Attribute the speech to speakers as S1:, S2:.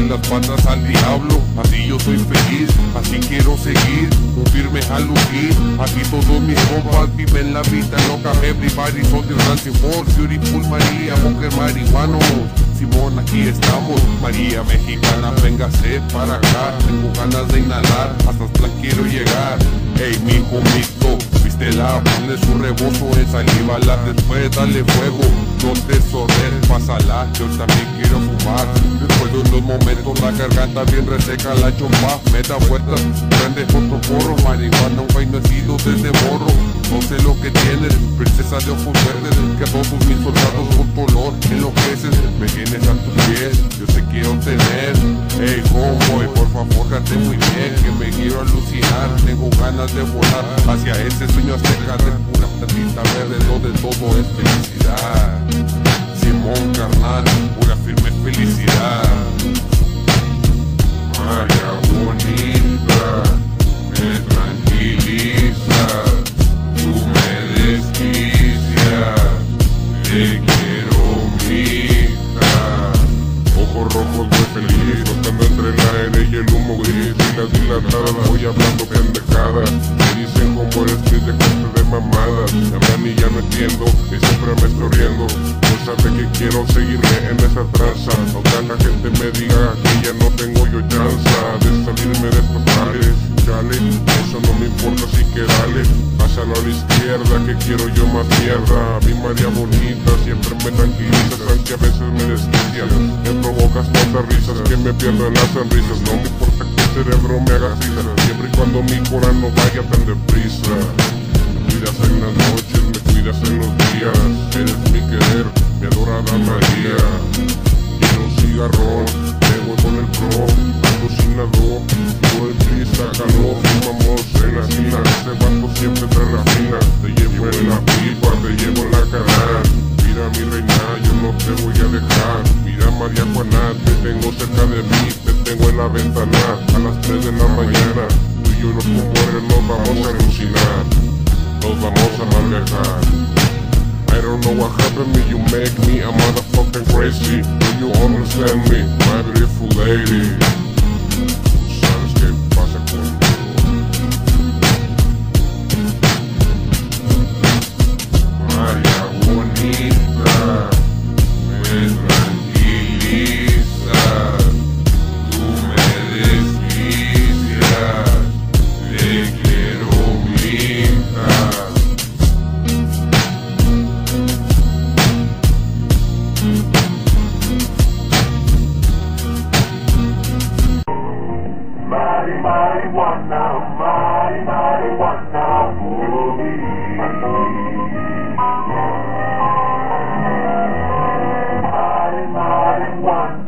S1: las patas al diablo. Así yo soy feliz, así quiero seguir, un firme jalugir. Aquí todos mis compas viven la vida loca. Everybody son the dancing for beautiful María, mujer marihuano. Simón, aquí estamos, María mexicana, véngase para acá. Tengo ganas de inhalar, hasta Aztlán quiero llegar. Ey, mijo mito, vístela, ponle su rebozo en saliva, después dale fuego. No te sordes, pásala, yo también quiero fumar. Después de unos momentos la garganta bien reseca, la chompa me da vueltas, prende otro porro. Marihuana, un güey nacido desde morro. No sé lo que tienes, princesa de ojos verdes, que a todos mis soldados con color enloqueces. Me tienes a tus pies, yo te quiero tener. Ey, homeboy, por favor, cante muy bien, que me quiero alucinar. Tengo ganas de volar hacia ese sueño acerca de pura plantita verde, donde todo es felicidad. Simón, carnal, pura firme felicidad. María bonita, me tranquiliza, tú me desquicias, te quiero mija. Ojos rojos muy feliz, flotando entre el aire y el humo gris. Y las dilatadas voy hablando pendejadas. Me dicen como el street de corte de mamadas. Me hablan y ya no entiendo, y siempre me estoy riendo. No sabe que quiero seguirme en esa tranza, aunque la gente me diga que ya no tengo yo chance de salirme de estos males. Chale, eso no me importa, así que dale, pásalo a la izquierda, que quiero yo más mierda. Mi María bonita, siempre me tranquilizas, aunque a veces me desquicias. Me provocas tantas risas que me pierdo en las sonrisas. No me importa que el cerebro me haga risas, siempre y cuando mi corazón no vaya tan deprisa. Me cuidas en las noches, me cuidas en los días. Eres mi querer, mi adorada María. Quiero un cigarrón, me voy con el pro, patrocinador. Todo el prisa, calor, fumamos en la esquina. Ese vato siempre trae la fina. Te llevo en la pipa, te llevo en la canal. Mira mi reina, yo no te voy a dejar. Mira María Juana, te tengo cerca de mí, te tengo en la ventana. A las 3 de la mañana, tú y yo los rumores nos vamos a alucinar. Nos vamos a manejar. I don't know what happened to me, you make me a motherfucking crazy. Do you understand me, my beautiful lady? ¿Sabes qué pasa conmigo? María bonita, me tranquiliza, tú me desquicias, te quiero mija.
S2: Marijuana, marijuana, marijuana.